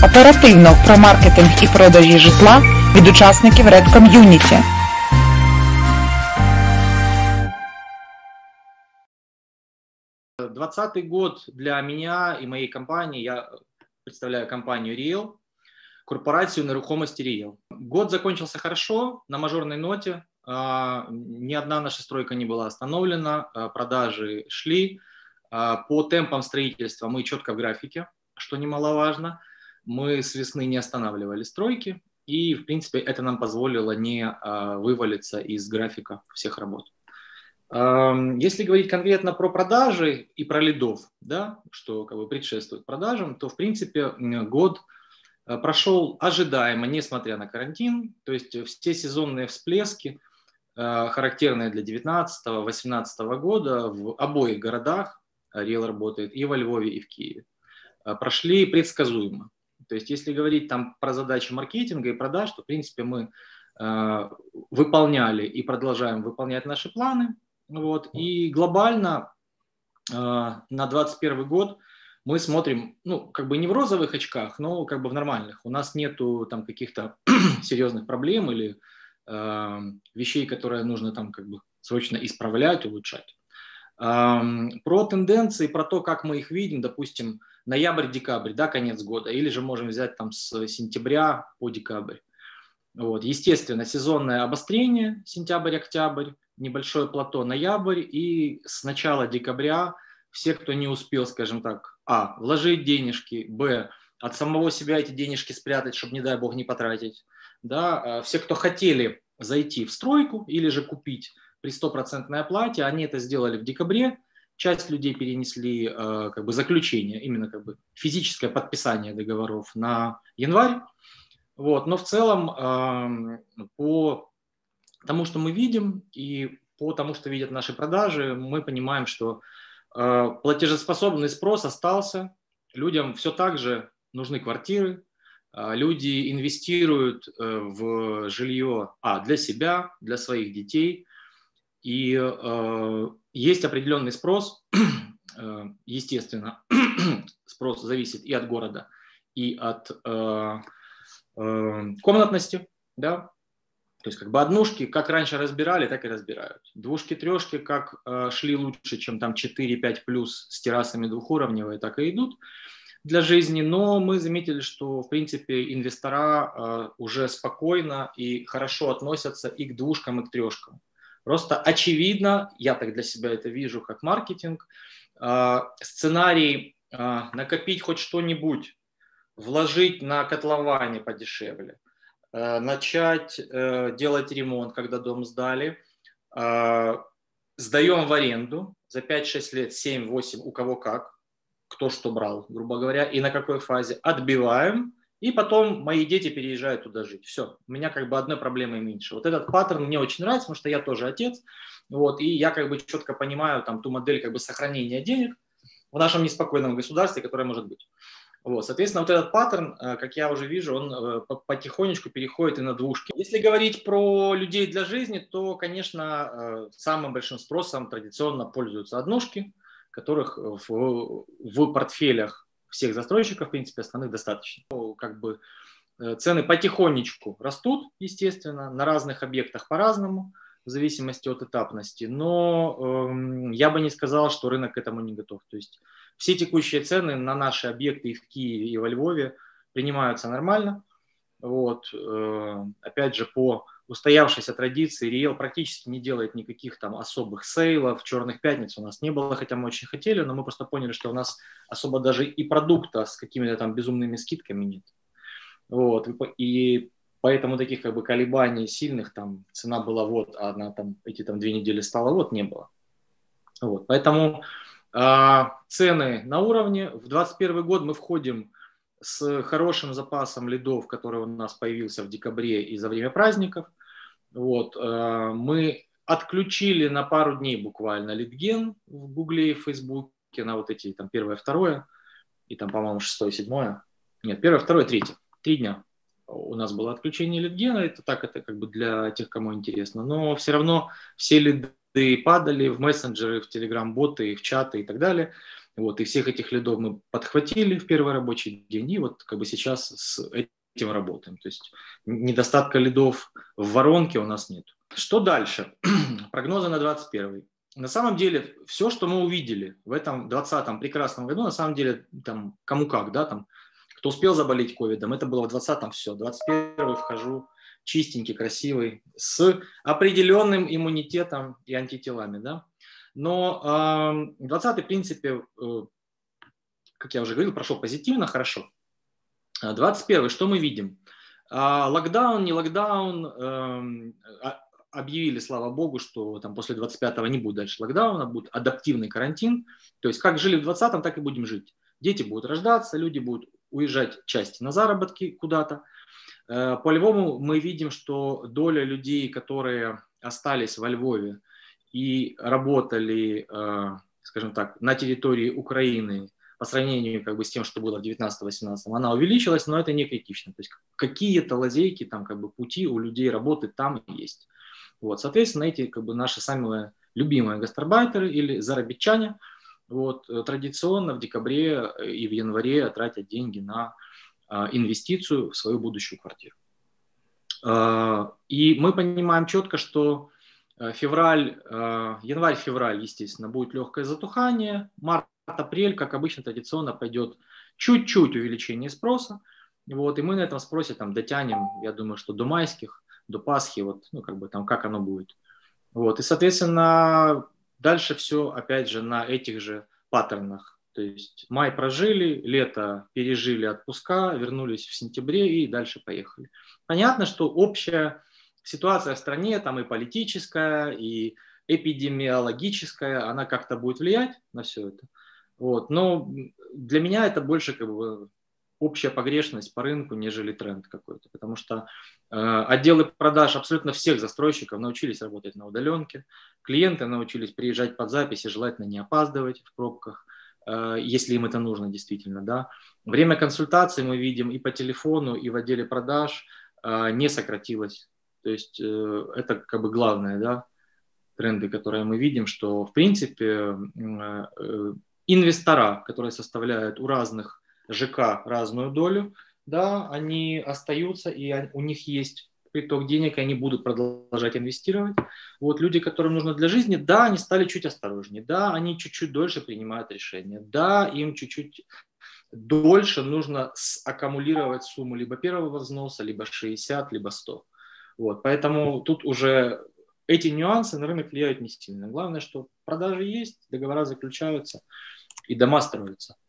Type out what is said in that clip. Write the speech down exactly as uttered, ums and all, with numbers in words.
Оперативно про маркетинг і продажі житла від учасників Red Community. двадцатый год для меня и моей компании, я представляю компанию Real, корпорацию нерухомости Real. Год закончился хорошо, на мажорной ноте, ни одна наша стройка не была остановлена, продажи шли, по темпам строительства мы четко в графике, что немаловажно, мы с весны не останавливали стройки, и в принципе это нам позволило не вывалиться из графика всех работ. Если говорить конкретно про продажи и про лидов, да, что как бы предшествует продажам, то в принципе год прошел ожидаемо, несмотря на карантин, то есть все сезонные всплески, характерные для две тысячи девятнадцатого — две тысячи восемнадцатого года в обоих городах, Real работает и во Львове, и в Киеве, прошли предсказуемо. То есть если говорить там про задачи маркетинга и продаж, то в принципе мы выполняли и продолжаем выполнять наши планы. Вот. И глобально э, на двадцать первый год мы смотрим, ну, как бы не в розовых очках, но как бы в нормальных. У нас нету там каких-то серьезных проблем или э, вещей, которые нужно там как бы срочно исправлять, улучшать. Э, про тенденции, про то, как мы их видим, допустим, ноябрь-декабрь, да, конец года, или же можем взять там с сентября по декабрь. Вот. Естественно, сезонное обострение, сентябрь-октябрь, небольшое плато ноябрь, и с начала декабря все, кто не успел, скажем так, а, вложить денежки, б, от самого себя эти денежки спрятать, чтобы, не дай бог, не потратить, да, все, кто хотели зайти в стройку или же купить при стопроцентной оплате, они это сделали в декабре, часть людей перенесли как бы заключение, именно как бы физическое подписание договоров на январь, вот, но в целом по тому, что мы видим, и по тому, что видят наши продажи, мы понимаем, что э, платежеспособный спрос остался, людям все так же нужны квартиры, э, люди инвестируют э, в жилье а, для себя, для своих детей, и э, есть определенный спрос, э, естественно, спрос зависит и от города, и от э, э, комнатности, да. То есть как бы однушки, как раньше разбирали, так и разбирают. Двушки, трешки, как э, шли лучше, чем там четыре-пять плюс с террасами двухуровневые, так и идут для жизни. Но мы заметили, что в принципе инвестора э, уже спокойно и хорошо относятся и к двушкам, и к трешкам. Просто очевидно, я так для себя это вижу как маркетинг, э, сценарий э, накопить хоть что-нибудь, вложить на котловане подешевле, начать э, делать ремонт, когда дом сдали, э, сдаем в аренду за пять-шесть лет, семь-восемь, у кого как, кто что брал, грубо говоря, и на какой фазе, отбиваем, и потом мои дети переезжают туда жить. Все, у меня как бы одной проблемой меньше. Вот этот паттерн мне очень нравится, потому что я тоже отец, вот, и я как бы четко понимаю там ту модель как бы сохранения денег в нашем неспокойном государстве, которое может быть. Вот, соответственно, вот этот паттерн, как я уже вижу, он потихонечку переходит и на двушки. Если говорить про людей для жизни, то, конечно, самым большим спросом традиционно пользуются однушки, которых в, в портфелях всех застройщиков, в принципе, основных достаточно. Как бы цены потихонечку растут, естественно, на разных объектах по-разному, в зависимости от этапности, но э, я бы не сказал, что рынок к этому не готов. То есть все текущие цены на наши объекты и в Киеве, и во Львове принимаются нормально. Вот. Э, опять же, по устоявшейся традиции Real практически не делает никаких там особых сейлов, черных пятниц у нас не было, хотя мы очень хотели, но мы просто поняли, что у нас особо даже и продукта с какими-то там безумными скидками нет. Вот. И поэтому таких как бы колебаний сильных, там цена была вот, а она там эти там две недели стала вот, не было. Вот. Поэтому э, цены на уровне. В двадцать первый год мы входим с хорошим запасом лидов, который у нас появился в декабре и за время праздников. Вот. Э, мы отключили на пару дней буквально лидген в Гугле и в Фейсбуке на вот эти там первое, второе и там, по-моему, шестое, седьмое. Нет, первое, второе, третье. Три дня. У нас было отключение лидгена, это так, это как бы для тех, кому интересно, но все равно все лиды падали в мессенджеры, в телеграм-боты, в чаты и так далее. Вот, и всех этих лидов мы подхватили в первый рабочий день, и вот как бы сейчас с этим работаем. То есть недостатка лидов в воронке у нас нет. Что дальше? Прогнозы на двадцать первый. На самом деле, все, что мы увидели в этом двадцатом прекрасном году, на самом деле, там, кому как, да, там, кто успел заболеть ковидом, это было в двадцатом все. двадцать первый вхожу чистенький, красивый, с определенным иммунитетом и антителами, да. Но э, двадцатый, в принципе, э, как я уже говорил, прошел позитивно, хорошо. двадцать первый, что мы видим? А, локдаун, не локдаун, э, объявили, слава богу, что там после двадцать пятого не будет дальше локдауна, будет адаптивный карантин. То есть как жили в двадцатом, так и будем жить. Дети будут рождаться, люди будут уезжать части на заработки куда-то. Э, по Львову мы видим, что доля людей, которые остались во Львове и работали, скажем так, на территории Украины по сравнению как бы с тем, что было в девятнадцатом-восемнадцатом, она увеличилась, но это не критично. То есть какие-то лазейки, там, как бы, пути у людей работы там есть. Вот, соответственно, эти как бы, наши самые любимые гастарбайтеры или заработчане вот, традиционно в декабре и в январе тратят деньги на инвестицию в свою будущую квартиру. И мы понимаем четко, что Февраль, январь-февраль, естественно, будет легкое затухание. Март-апрель, как обычно, традиционно пойдет чуть-чуть увеличение спроса. Вот, и мы на этом спросе там, дотянем, я думаю, что до майских, до Пасхи, вот, ну, как бы там, как оно будет. Вот, и, соответственно, дальше все, опять же, на этих же паттернах. То есть май прожили, лето пережили отпуска, вернулись в сентябре и дальше поехали. Понятно, что общая ситуация в стране, там и политическая, и эпидемиологическая, она как-то будет влиять на все это. Вот. Но для меня это больше как бы общая погрешность по рынку, нежели тренд какой-то. Потому что э, отделы продаж абсолютно всех застройщиков научились работать на удаленке. Клиенты научились приезжать под запись и желательно не опаздывать в пробках, э, если им это нужно действительно. Да. Время консультаций мы видим и по телефону, и в отделе продаж э, не сократилось. То есть э, это как бы главное, да, тренды, которые мы видим, что в принципе э, э, инвестора, которые составляют у разных ЖК разную долю, да, они остаются и у них есть приток денег, и они будут продолжать инвестировать. Вот люди, которым нужно для жизни, да, они стали чуть осторожнее, да, они чуть-чуть дольше принимают решения, да, им чуть-чуть дольше нужно аккумулировать сумму либо первого взноса, либо шестьдесят, либо сто. Вот, поэтому тут уже эти нюансы на рынок влияют не сильно. Главное, что продажи есть, договора заключаются и дома строятся.